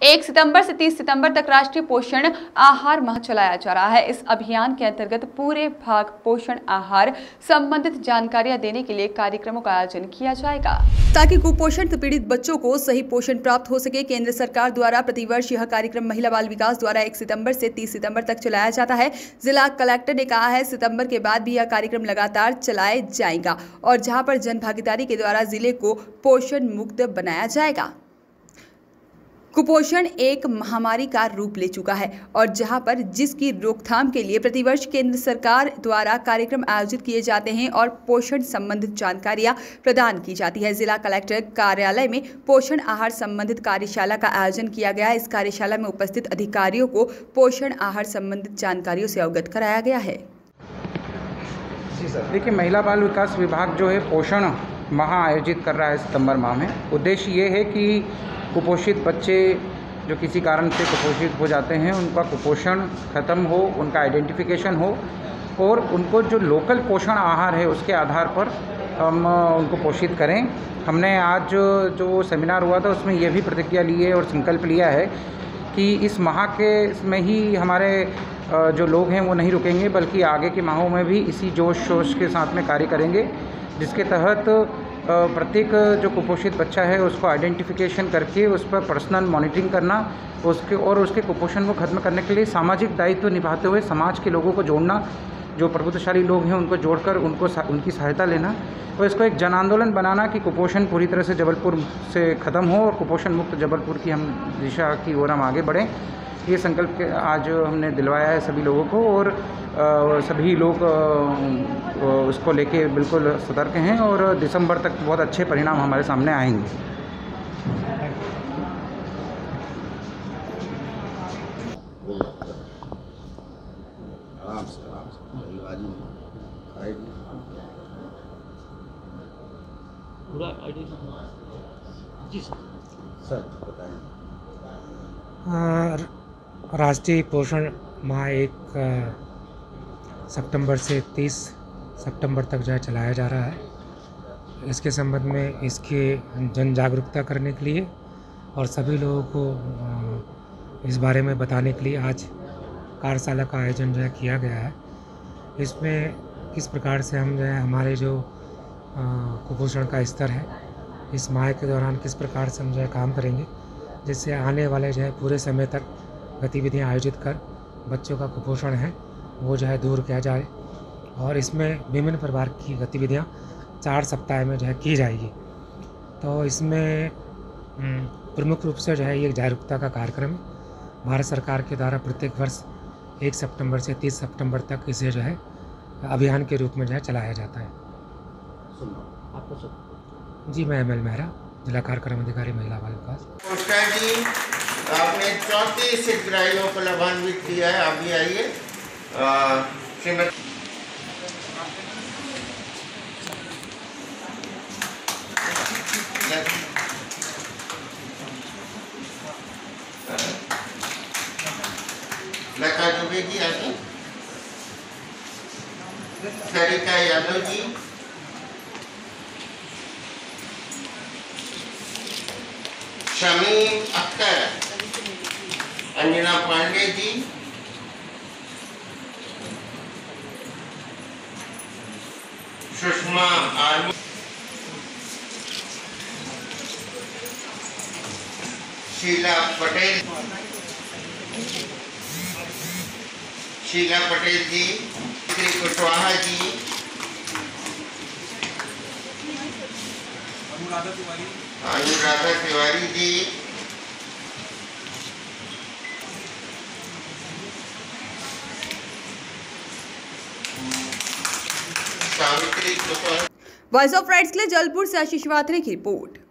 1 सितंबर से 30 सितंबर तक राष्ट्रीय पोषण आहार माह चलाया जा रहा है। इस अभियान के अंतर्गत पूरे भाग पोषण आहार संबंधित जानकारियां देने के लिए कार्यक्रमों का आयोजन किया जाएगा ताकि कुपोषण से पीड़ित बच्चों को सही पोषण प्राप्त हो सके। केंद्र सरकार द्वारा प्रतिवर्ष यह कार्यक्रम महिला बाल विकास द्वारा 1 सितंबर से 30 सितंबर तक चलाया जाता है। जिला कलेक्टर ने कहा है सितंबर के बाद भी यह कार्यक्रम लगातार चलाया जाएगा और जहां पर जन भागीदारी के द्वारा जिले को पोषण मुक्त बनाया जाएगा। कुपोषण एक महामारी का रूप ले चुका है और जहां पर जिसकी रोकथाम के लिए प्रतिवर्ष केंद्र सरकार द्वारा कार्यक्रम आयोजित किए जाते हैं और पोषण संबंधित जानकारियां प्रदान की जाती है। जिला कलेक्टर कार्यालय में पोषण आहार संबंधित कार्यशाला का आयोजन किया गया। इस कार्यशाला में उपस्थित अधिकारियों को पोषण आहार संबंधित जानकारियों से अवगत कराया गया है। जी सर, देखिए महिला बाल विकास विभाग जो है पोषण माह आयोजित कर रहा है सितंबर माह में। उद्देश्य ये है कि कुपोषित बच्चे जो किसी कारण से कुपोषित हो जाते हैं उनका कुपोषण ख़त्म हो, उनका आइडेंटिफिकेशन हो और उनको जो लोकल पोषण आहार है उसके आधार पर हम उनको पोषित करें। हमने आज जो सेमिनार हुआ था उसमें ये भी प्रतिज्ञा ली है और संकल्प लिया है कि इस माह के में ही हमारे जो लोग हैं वो नहीं रुकेंगे बल्कि आगे के माहों में भी इसी जोश शोश के साथ में कार्य करेंगे, जिसके तहत प्रत्येक जो कुपोषित बच्चा है उसको आइडेंटिफिकेशन करके उस पर पर्सनल मॉनिटरिंग करना, उसके कुपोषण को खत्म करने के लिए सामाजिक दायित्व निभाते हुए समाज के लोगों को जोड़ना, जो प्रभुत्वशाली लोग हैं उनको जोड़कर उनकी सहायता लेना और इसको एक जन आंदोलन बनाना कि कुपोषण पूरी तरह से जबलपुर से ख़त्म हो और कुपोषण मुक्त जबलपुर की हम दिशा की ओर हम आगे बढ़ें। ये संकल्प आज हमने दिलवाया है सभी लोगों को और सभी लोग उसको लेके बिल्कुल सतर्क हैं और दिसंबर तक बहुत अच्छे परिणाम हमारे सामने आएंगे। जी सर बताएं। राष्ट्रीय पोषण माह 1 सितंबर से 30 सितंबर तक जो है चलाया जा रहा है। इसके संबंध में इसके जन जागरूकता करने के लिए और सभी लोगों को इस बारे में बताने के लिए आज कार्यशाला का आयोजन जो है किया गया है। इसमें किस प्रकार से हम जो है हमारे जो कुपोषण का स्तर है इस माह के दौरान किस प्रकार से हम जो है काम करेंगे, जिससे आने वाले जो है पूरे समय तक गतिविधियां आयोजित कर बच्चों का कुपोषण है वो जो है दूर किया जाए और इसमें विभिन्न प्रकार की गतिविधियां 4 सप्ताह में जो है की जाएगी। तो इसमें प्रमुख रूप से जो है ये जागरूकता का कार्यक्रम भारत सरकार के द्वारा प्रत्येक वर्ष 1 सितंबर से 30 सितंबर तक इसे जो है अभियान के रूप में जो है चलाया जाता है। जी, मैं ML मेहरा, जिला कार्यक्रम अधिकारी महिला बाल विकास। जी आपने 34 हितग्राहियों को लाभान्वित किया है। आप भी आइए। लता दुबे जी आइए। सरिता यादव जी, शमीम अख्तर, अंजना पांडे जी, सुषमा आलू, Sheela Patel ji, Shri Kushwaha ji, Anuradha Tiwari ji, Savitri. Voice of rights के लिए जबलपुर से आशीष वात्रे की रिपोर्ट।